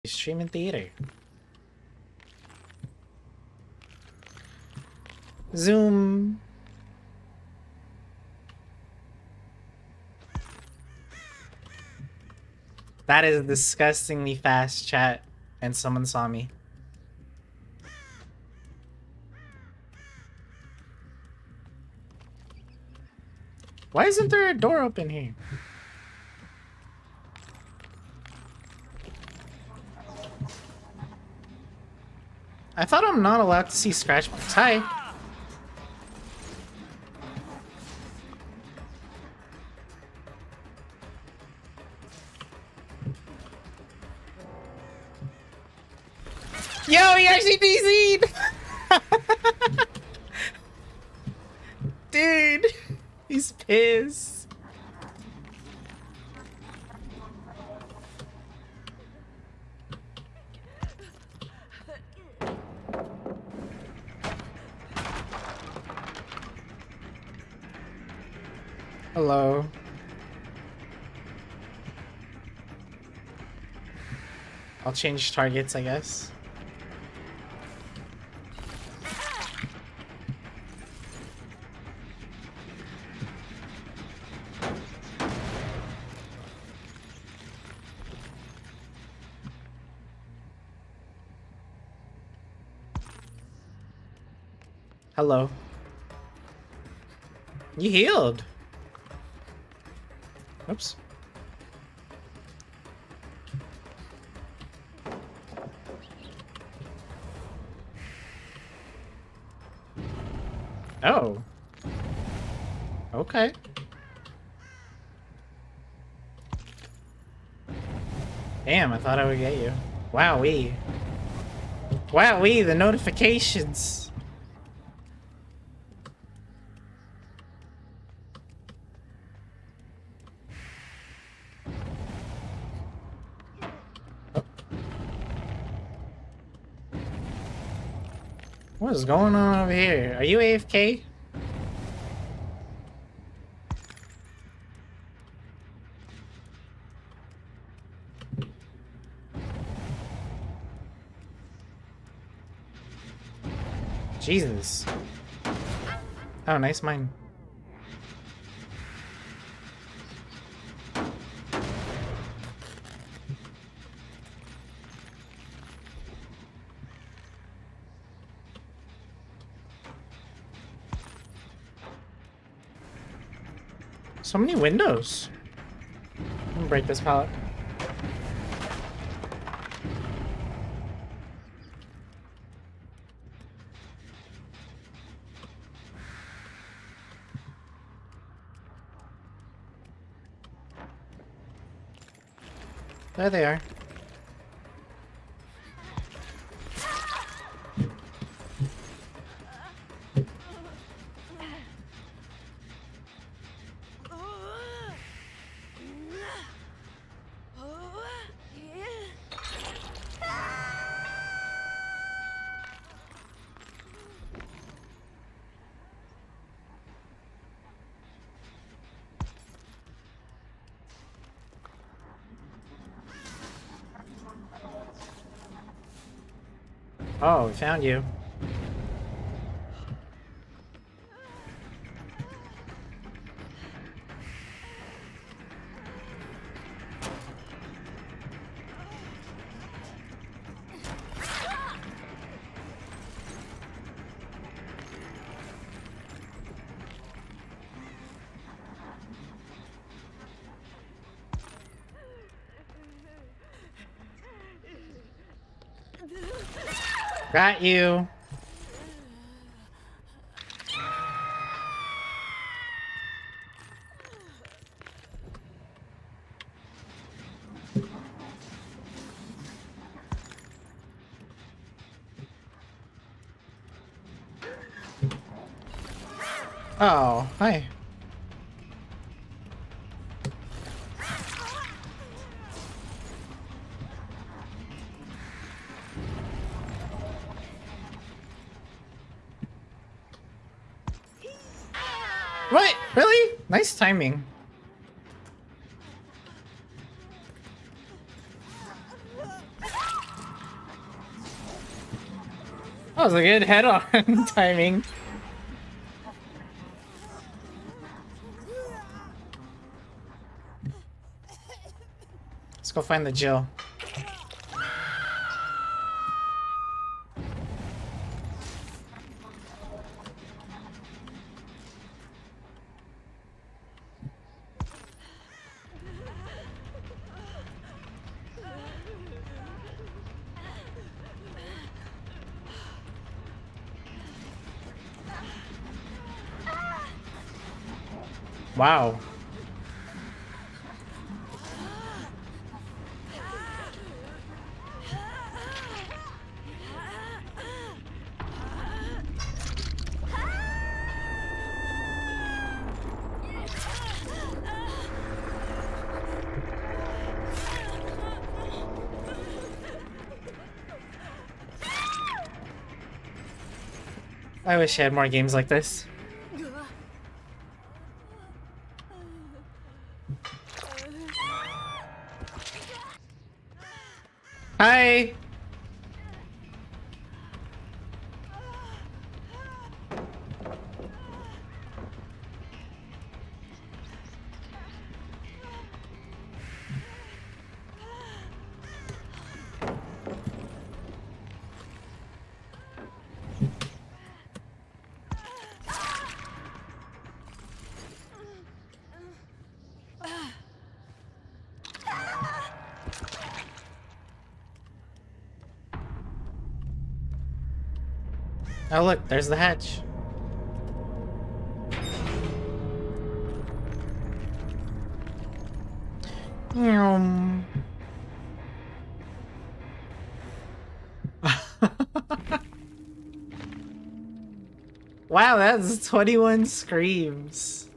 Streaming theater. Zoom. That is disgustingly fast chat, and someone saw me. Why isn't there a door open here? I thought I'm not allowed to see scratch marks. Hi. Yo, he actually DC'd! Dude, he's pissed. Hello. I'll change targets, I guess. Hello. You healed. Oops. Oh. Okay. Damn, I thought I would get you. Wowee. Wowee, the notifications. What is going on over here? Are you AFK? Jesus. Oh, nice mine. So many windows. I'm gonna break this pallet. There they are. Oh, we found you. Got you. Oh, hi. What? Really? Nice timing. That was a good head-on timing. Let's go find the Jill. Wow. I wish I had more games like this. Hi! Oh look, there's the hatch. Wow, that's 21 screams.